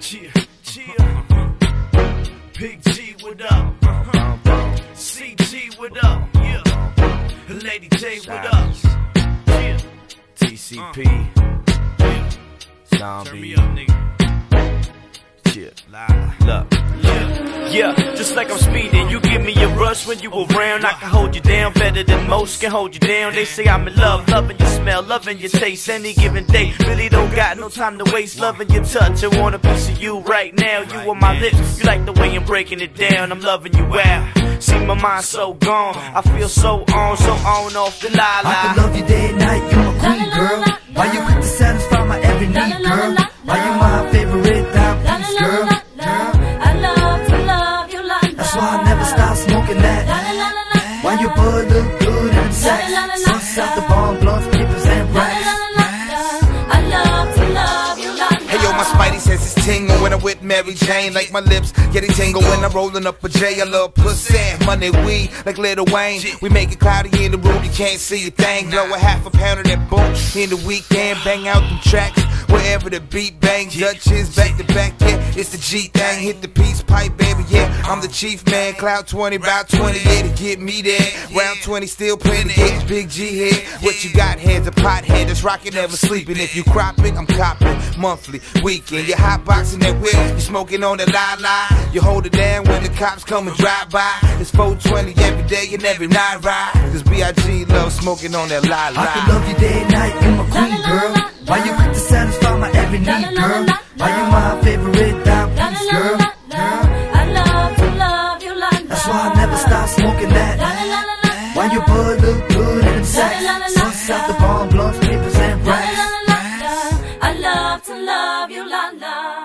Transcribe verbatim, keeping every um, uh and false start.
Chill, chill. Big G, what up? C G, what up? Yeah. Lady J, what up? Yeah. T C P. Yeah. Zombie. Turn me up, nigga. Chill. Look. Yeah. Yeah, just like I'm speeding, you give me a rush when you around. I can hold you down better than most can hold you down. They say I'm in love, loving your smell, loving your taste. Any given day, really don't got no time to waste. Loving your touch, I want a piece of you right now. You on my lips, you like the way I'm breaking it down. I'm loving you out. See my mind so gone, I feel so on, so on off the la la. I can love you day and night, you my queen, girl. Why you quick to satisfy my every need, girl? Why you my favorite diamond, girl? That's why I never stop smoking that. Why your bud look good in them sacks? Suns out the bomb, blunts, papers, and racks. I love to love you like Hey yo, my spidey says it's tingle when I'm with Mary Jane. Like my lips get it tingle when I'm rolling up a J. I love pussy, money, weed, like Lil Wayne. We make it cloudy in the room, you can't see a thing. Blow a half a pound of that boom in the weekend, bang out them tracks. Wherever the beat bangs, Dutchess back to back, yeah, it's the G thing. Hit the peace pipe, baby, yeah, I'm the chief man. Cloud twenty, about twenty, yeah, to get me there. Round twenty, still playing to get Big G here. What you got, head's a pothead that's rocking, never sleeping. If you cropping, I'm copping, monthly, weekend. You're hot boxing that whip, you smoking on the la-la. You hold it down when the cops come and drive by. It's four twenty every day and every night ride. Cause B I G love smoking on that la-la. I can love you day and night, you my queen, girl. Why you quick to satisfy my every need, girl? Why you my favorite diamond, girl? I love to love you like that. That's why I never stop smoking that. Why your bud look good in them sacks? Suns out the bomb, blunts, papers, and racks. I love to love you like that.